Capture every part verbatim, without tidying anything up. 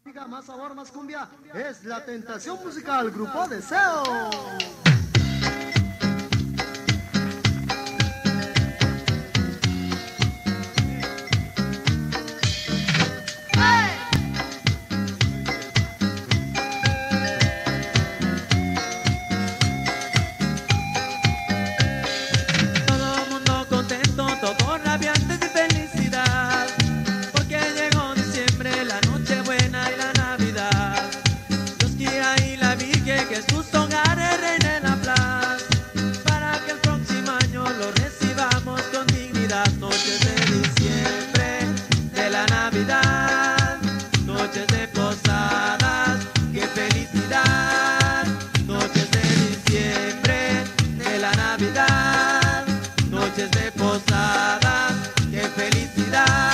Más sabor, más cumbia, es La Tentación Musical, Grupo Deseo. Que sus hogares reinen la paz, para que el próximo año lo recibamos con dignidad. Noches de diciembre, de la Navidad, noches de posadas, qué felicidad. Noches de diciembre, de la Navidad, noches de posadas, qué felicidad.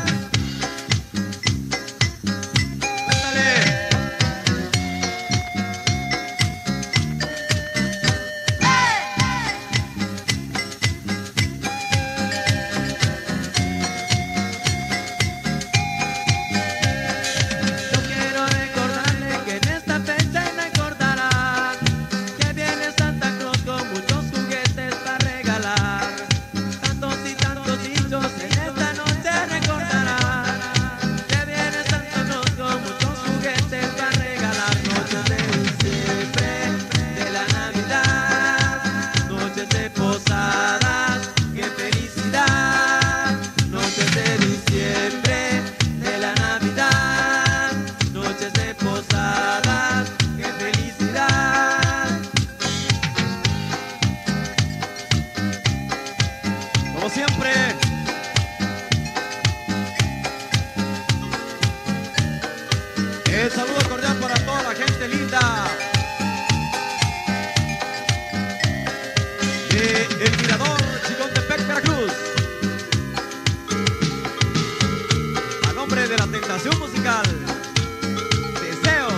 Siempre el saludo cordial para toda la gente linda de El Mirador, Chicontepec, Veracruz, a nombre de La Tentación Musical Deseo.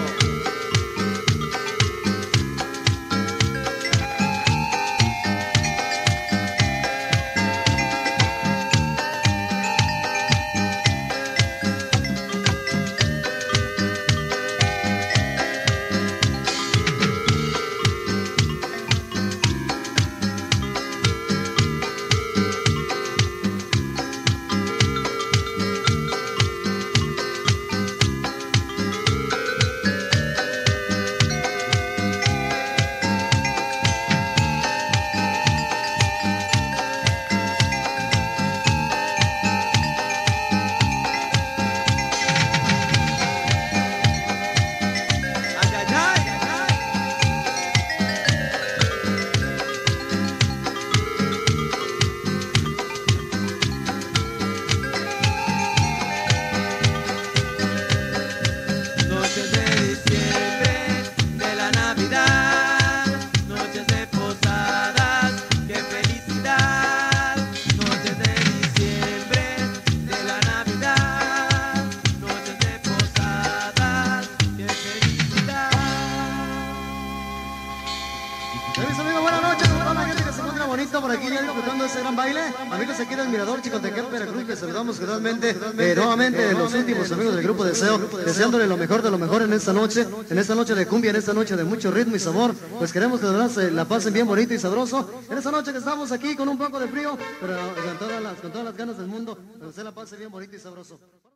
Mis amigos, buenas noches a toda la gente que se encuentra bonito por aquí ya disfrutando de ese gran baile. Amigos aquí del Mirador, Chicontepec, Veracruz, que saludamos totalmente, eh, nuevamente los últimos amigos del Grupo Deseo, deseándole lo mejor de lo mejor en esta noche, en esta noche de cumbia, en esta noche de mucho ritmo y sabor. Pues queremos que de verdad se la pasen bien bonito y sabroso. En esta noche que estamos aquí con un poco de frío, pero con todas las, con todas las ganas del mundo, que usted la pase bien bonito y sabroso.